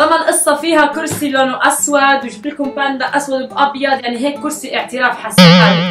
طالما القصة فيها كرسي لونه اسود وجبت لكم باندا اسود بابيض، يعني هيك كرسي اعتراف حسن.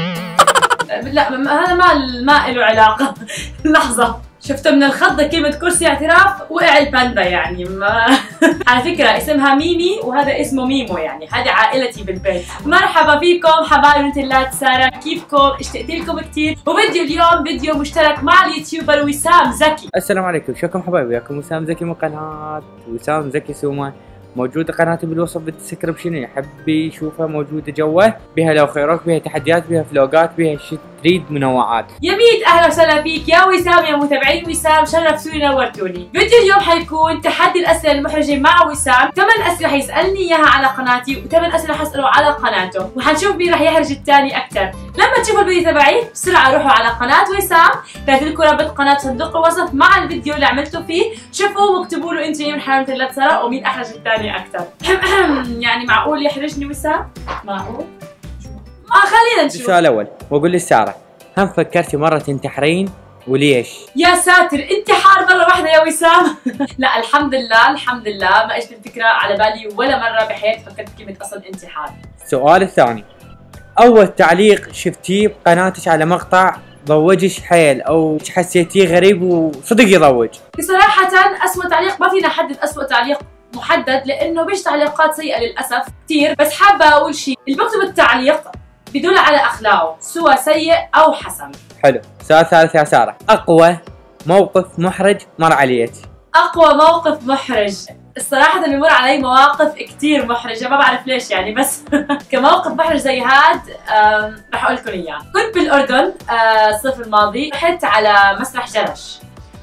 لا هذا ما له علاقة. لحظة، شفتوا من الخضة كلمة كرسي اعتراف وقع الباندا يعني ما. على فكرة اسمها ميمي وهذا اسمه ميمو، يعني هذه عائلتي بالبيت. مرحبا فيكم حبايب مثلات سارة، كيفكم؟ اشتقت لكم كثير، وفيديو اليوم فيديو مشترك مع اليوتيوبر وسام زكي. السلام عليكم، شلونكم حبايبي؟ وياكم وسام زكي من قناة وسام زكي سوما. موجودة قناتي بالوصف بالديسكربشن، يحب يشوفها موجودة جوا، بها لو خيرك، بها تحديات، بها فلوقات، بها شي تريد منوعات. يا ميت اهلا وسهلا فيك يا وسام، يا متابعين وسام، شرفتوني نورتوني. فيديو اليوم حيكون تحدي الاسئله المحرجه مع وسام، 8 اسئله حيسالني اياها على قناتي و8 اسئله حساله على قناته، وحنشوف مين رح يحرج الثاني اكثر. لما تشوفوا الفيديو تبعي بسرعه روحوا على قناه وسام، راح لكم رابط قناه صندوق الوصف مع الفيديو اللي عملته فيه، شوفوا واكتبوا له انتم من حرمة لا تسرى ومين احرج الثاني اكثر. يعني معقول يحرجني وسام؟ معقول؟ خلينا نشوف. السؤال الاول، واقول لسارة، هم فكرتي مرة تنتحرين وليش؟ يا ساتر، انتحار مرة واحدة يا وسام؟ لا الحمد لله الحمد لله ما اجت الفكرة على بالي ولا مرة بحياتي فكرت بكلمة اصلا انتحار. السؤال الثاني، أول تعليق شفتيه بقناتك على مقطع ضوجش حيل أو حسيتيه غريب وصدق يضوج؟ بصراحة أسوأ تعليق ما فينا نحدد أسوأ تعليق محدد، لأنه بيش تعليقات سيئة للأسف كثير، بس حابة أقول شيء، اللي بكتب التعليق بدل على أخلاقه سواء سيء أو حسن. حلو. السؤال الثالث يا سارة، أقوى موقف محرج مر عليك؟ أقوى موقف محرج، الصراحة بيمر علي مواقف كثير محرجة ما بعرف ليش يعني، بس كموقف محرج زي هاد رح أقول لكم إياه. كنت بالأردن الصيف الماضي، رحت على مسرح جرش.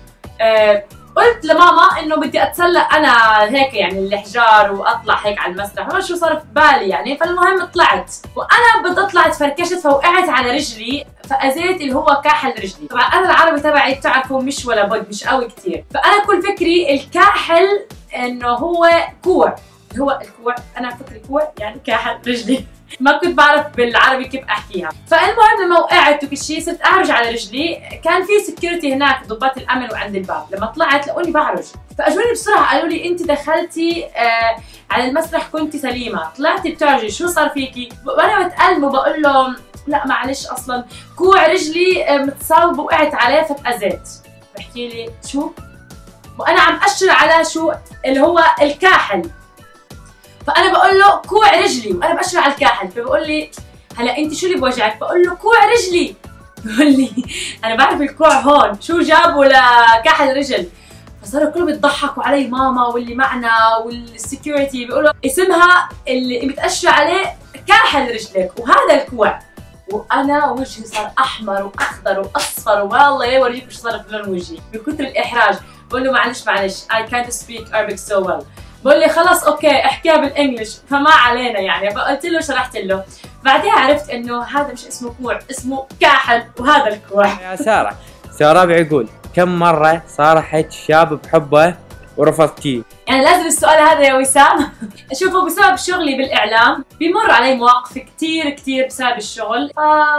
قلت لماما انه بدي اتسلق انا هيك يعني الحجار واطلع هيك على المسرح، ما شو صار في بالي يعني، فالمهم طلعت وانا بدي اطلع تفركشت فوقعت على رجلي فاذيت اللي هو كاحل رجلي. طبعا انا العربي تبعي بتعرفوا مش ولا بد مش قوي كثير، فانا كل فكري الكاحل انه هو كوع، هو الكوع انا فكري كوع يعني كاحل رجلي. ما كنت بعرف بالعربي كيف احكيها. فالمهم لما وقعت وكل شيء صرت اعرج على رجلي، كان في سكيورتي هناك ضباط الامن وعند الباب، لما طلعت لقوني بعرج فاجوني بسرعه قالوا لي انت دخلتي على المسرح كنتي سليمه، طلعتي بتعرجي شو صار فيكي؟ وانا بتألم وبقول لهم لا معلش اصلا كوع رجلي متصاوب وقعت عليه فاتأذيت. بحكي لي شو؟ وانا عم اشر على شو اللي هو الكاحل، فانا بقول له كوع رجلي وانا بشرح على الكاحل، فبقول لي هلا انت شو اللي بوجعك؟ بقول له كوع رجلي. بقول لي انا بعرف الكوع هون، شو جابوا لكاحل رجل؟ فصاروا كلهم يضحكوا علي، ماما واللي معنا والسكيورتي بيقولوا اسمها اللي متأشر عليه كاحل رجلك وهذا الكوع. وانا وجهي صار احمر واخضر واصفر والله يا اوريكم شو صار بلون وجهي من كثر الاحراج. بقول له معلش I can't speak Arabic so well. بقول لي خلص اوكي احكيها بالانجلش، فما علينا يعني. فقلت له شرحت له، بعدها عرفت انه هذا مش اسمه كوع اسمه كاحل وهذا الكوع. يا سارة، السؤال الرابع يقول، كم مرة صارحت شاب بحبه ورفضتيه؟ يعني لازم السؤال هذا يا وسام؟ شوفوا بسبب شغلي بالاعلام بيمر علي مواقف كثير بسبب الشغل،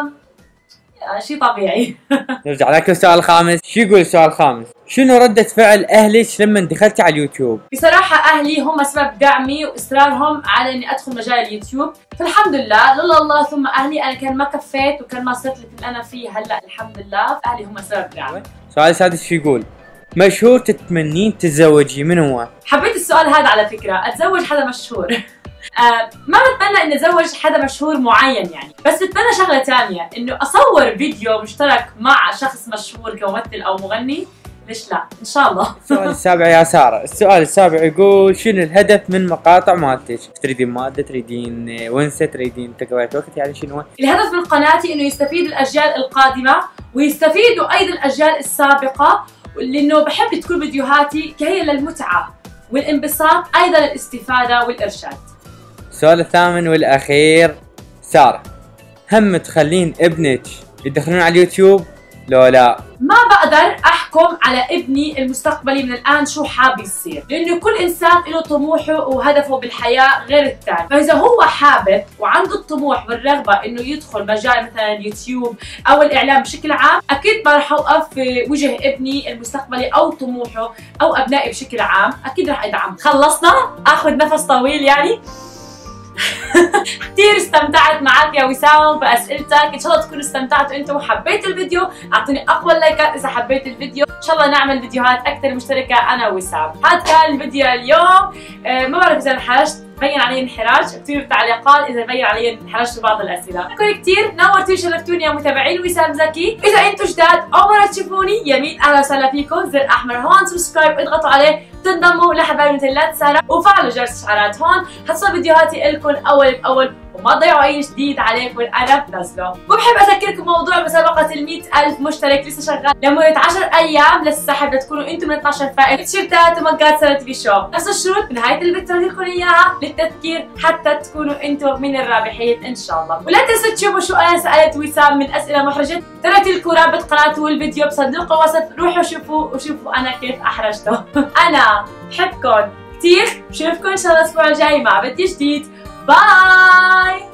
شيء طبيعي. نرجع لك السؤال الخامس، شو يقول السؤال الخامس؟ شنو ردة فعل اهلك لما دخلتي على اليوتيوب؟ بصراحة اهلي هم سبب دعمي واصرارهم على اني ادخل مجال اليوتيوب، فالحمد لله لولا الله ثم اهلي انا كان ما كفيت وكان ما صرت اللي انا فيه هلا الحمد لله، اهلي هم سبب دعمي. السؤال السادس شو يقول؟ مشهور تتمنين تتزوجي من هو؟ حبيت السؤال هذا على فكرة، اتزوج حدا مشهور. ما بتمنى اني اتزوج حدا مشهور معين يعني، بس بتمنى شغلة ثانية انه اصور فيديو مشترك مع شخص مشهور كممثل او مغني، ليش لا؟ ان شاء الله. السؤال السابع يا سارة، السؤال السابع يقول شنو الهدف من مقاطع مالتك؟ تريدين مادة، تريدين ونسة، تريدين تقضية وقت، يعني شنو؟ الهدف من قناتي انه يستفيد الاجيال القادمة ويستفيدوا ايضا الاجيال السابقة، لانه بحب تكون فيديوهاتي كهي للمتعة والانبساط ايضا الاستفادة والارشاد. السؤال الثامن والاخير، سارة، هم تخلين ابنك يدخلون على اليوتيوب لو لا ما بقدر احكم على ابني المستقبلي من الان شو حاب يصير، لانه كل انسان له طموحه وهدفه بالحياه غير الثاني، فاذا هو حابب وعنده الطموح والرغبه انه يدخل مجال مثلا اليوتيوب او الاعلام بشكل عام، اكيد ما رح اوقف في وجه ابني المستقبلي او طموحه او ابنائي بشكل عام، اكيد رح ادعم. خلصنا؟ اخذ نفس طويل يعني. كثير استمتعت معك يا وسام باسئلتك، ان شاء الله تكونوا استمتعتوا انتم وحبيتوا الفيديو، اعطوني اقوى اللايكات اذا حبيت الفيديو، ان شاء الله نعمل فيديوهات اكثر مشتركه انا ووسام. هذا كان الفيديو اليوم، ما بعرف اذا انحرجت، بين علي انحراج، اكتبوا بالتعليقات اذا بين علي انحرجت في بعض الاسئله. شكرا كثير، نورتوني شرفتوني يا متابعين وسام زكي. اذا انتم جداد اول مره تشوفوني يمين اهلا وسهلا فيكم، زر احمر هون سبسكرايب اضغطوا عليه تنضموا لحبايب مثل لا تسارع وفعلوا جرس الاشعارات هون حتصل فيديوهاتي لكم اول باول وما تضيعوا اي جديد عليكم انا بنزله. وبحب اذكركم موضوع مسابقه ال100,000 مشترك لسه شغال لمده 10 ايام للسحب لتكونوا انتم من 12 فائز تيشيرتات ومجات سنة تي في شو. نفس الشروط بنهايه الفيديو لكم اياها للتذكير حتى تكونوا انتم من الرابحين ان شاء الله. ولا تنسوا تشوفوا شو انا سالت وسام من اسئله محرجه، تركت لكم رابط قناته والفيديو بصندوق الوصف، روحوا وشوفوا انا كيف احرجته. انا بحبكم كثير، بشوفكم ان شاء الله الاسبوع الجاي مع فيديو جديد. باي.